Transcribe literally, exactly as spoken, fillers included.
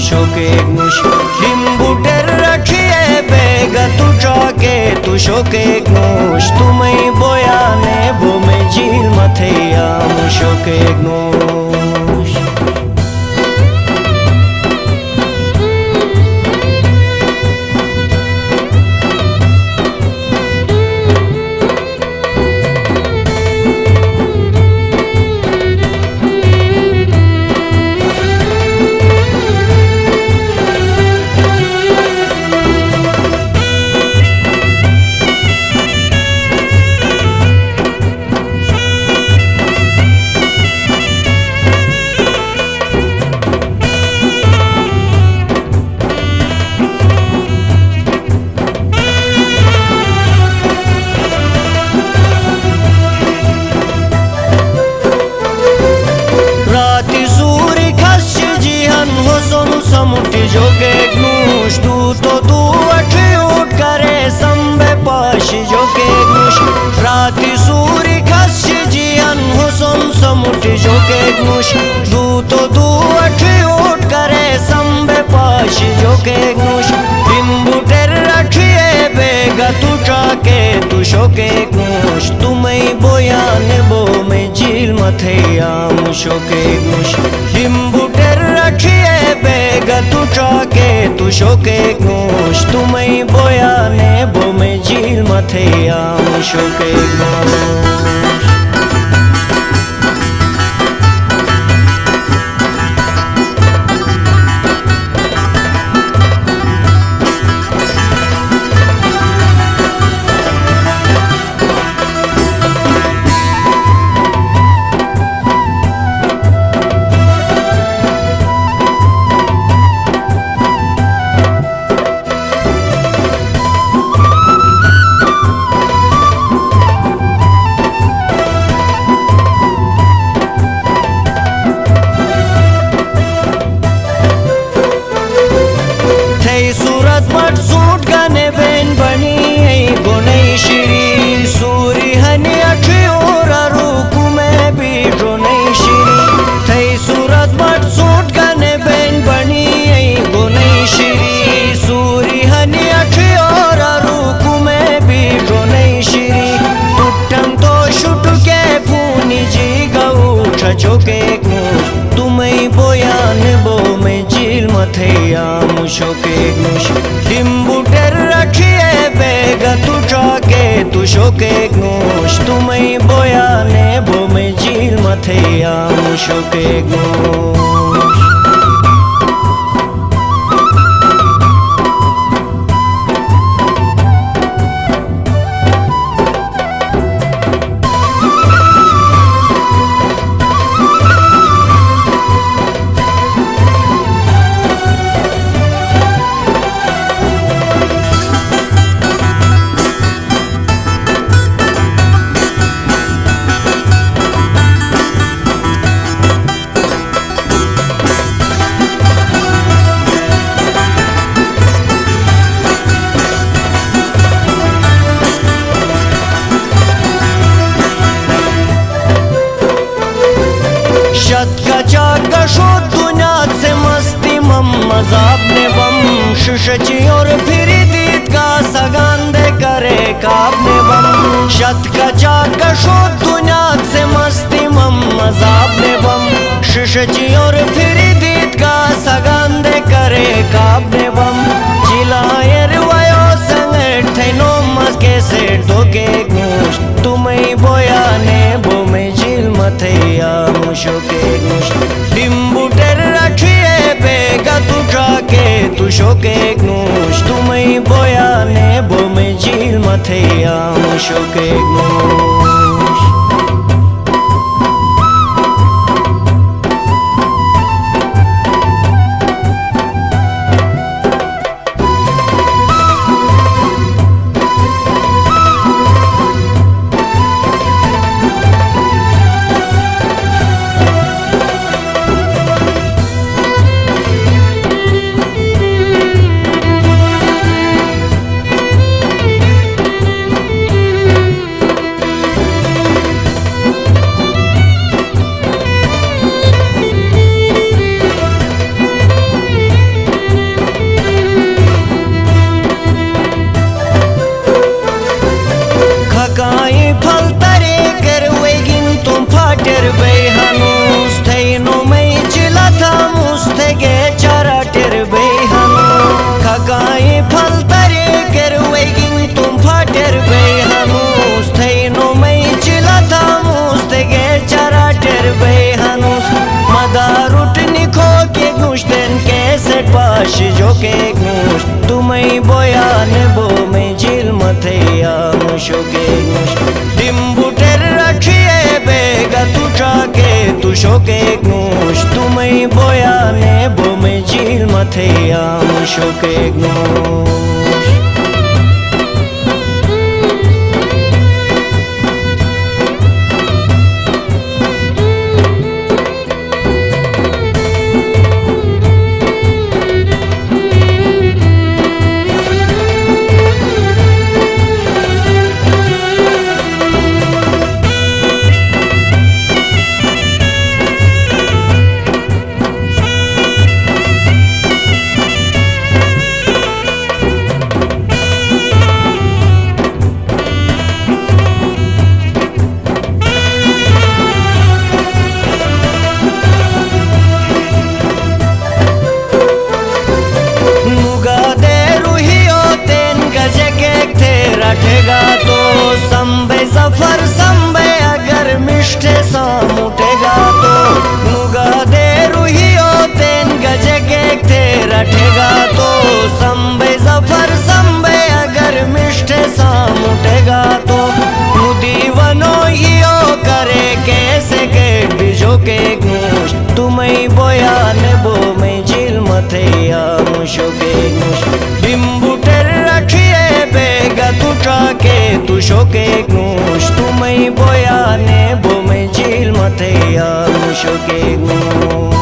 शोके गुश लिंबुटेर रखिए बेगा तू जाके तू शोके गुश तुम्हें बोयाने बो में झील मथे आम शोके गुश समुटी जोगे गुश तू तो तू अठी उठ करे संबे पाश जोगे गुश राती सूरी खस जियन हुसन समुटी जोगे गुश तू तो तू अठी उठ करे संबे पाश जोगे गुश लिंबुटेर रखिए बेगा तू जाके तू शोके गुश तुम्हें बोयाने बो में झील मथे आम शोके गुश लिंबुटेर रखिए बेगा तू जाके तू शोके गुश तुम्हें बोयाने बो में झील मथे आम शोके गुश सूट गने बेन बनी गुनई श्री सूरी हनी अठी और रूकु में भी रोनई श्री थई सूरत बट सूट गने बेन बनी गुनई श्री सूरी हनी अठी और रूकु में भी रोनई श्री उठम तो शुट के फूनी जी गऊ छचोके गुश तुम्हें बोयान बो में झील मथे आम शोके गुश लिंबुटेर रखिए बेगा तू जाके तू शोके गुश तुम्हें बोयाने बो में झील मथे आम शोके गुश शत का चाका शो दुनिया से मस्ती मम मजाब ने बम शुशची और फिर दीद का सगांदे करे काब ने बम शत का चाका शो दुनिया से मस्ती मम मजाब ने बम शुशची और फिर दीद का सगांदे करे काब ने बम चिलाएर वयो संगठ थे नो मस के से धोके गुश तुम्हें बोयाने बो में झील मथे आम शोके गुश लिंबुटेर रखिए बेगा तू जाके तू शोके गुश तुम्हें बोयाने बो में झील मथे आम शोके गुश बाशी जो के गुश तुम्हें बोया ने बो में झील मथे आमुशो के गुश डिम्बुटेर रखिए बेगा तुझा के तुशो के गुश तुम्हें बोया ने बो में झील मथे आमुशो के गुश रटेगा तो संबे सफर संबे अगर मिष्टे साम उठेगा तो नुगा दे रुहियो तेन गजे के थे रटेगा तो संबे सफर संबे अगर मिष्टे साम उठेगा तो मुदी वनो हियो करे कैसे के बिजो के गुश तुम्हें बोया ने बो में झील मथे आमुशो के गुश बिम्बुटेर रखिए बेगा तुझा के तुशो के गुश तुम्हें बोया ने बो में झील मथे आमुशो के गुश